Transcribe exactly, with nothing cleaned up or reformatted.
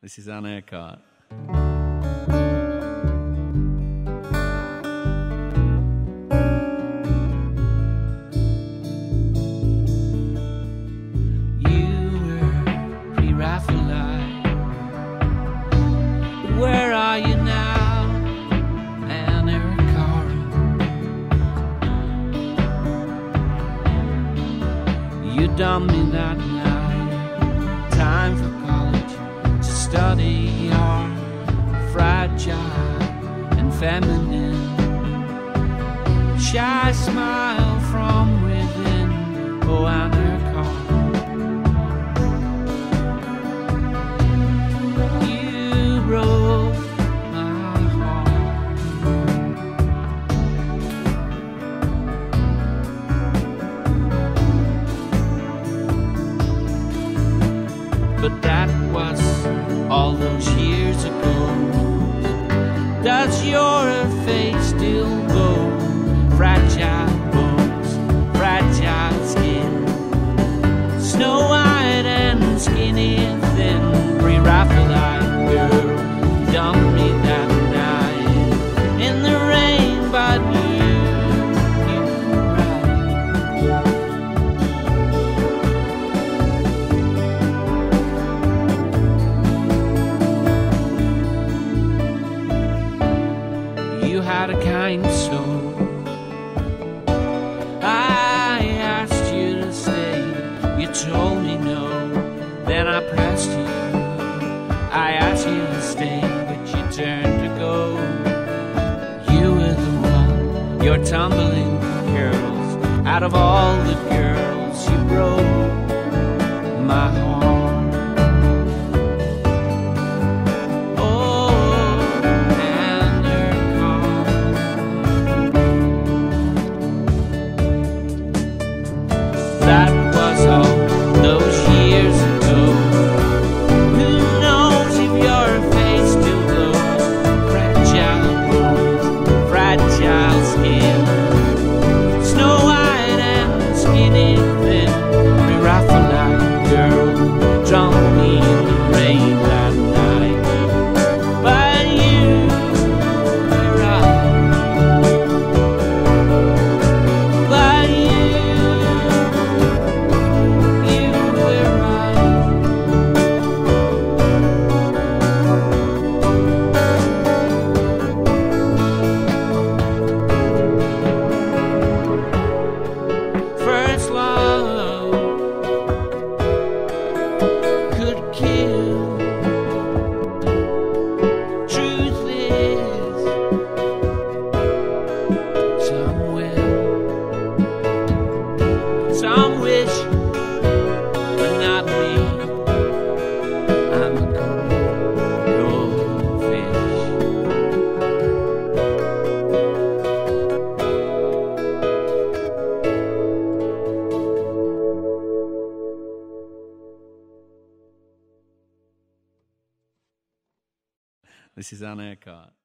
This is Anne Urquhart. You were Pre-Raphaelite, but where are you now, Anne Urquhart? You dumped me that night, time for study art, fragile and feminine. Shy smile from within, oh Anne Urquhart. You broke my heart, but that was all those years ago. Does your face still go? Fragile bones, fragile skin, snow white and skinny thin. Pre-Raphaelite girl, dumped me that night in the rain, but you, you You had a kind soul. I asked you to stay, you told me no. Then I pressed you, I asked you to stay, but you turned to go. You were the one, your tumbling girls. Out of all the girls, you broke my heart. That was all those years ago. Who knows if your face still glows? Fragile bones, fragile skin, snow white and skinny thin. Pre-Raphaelite girl, drowned me in the rain that night. But you were right. But you some wish, but not me. I'm a cold, cold fish. This is Anne Urquhart.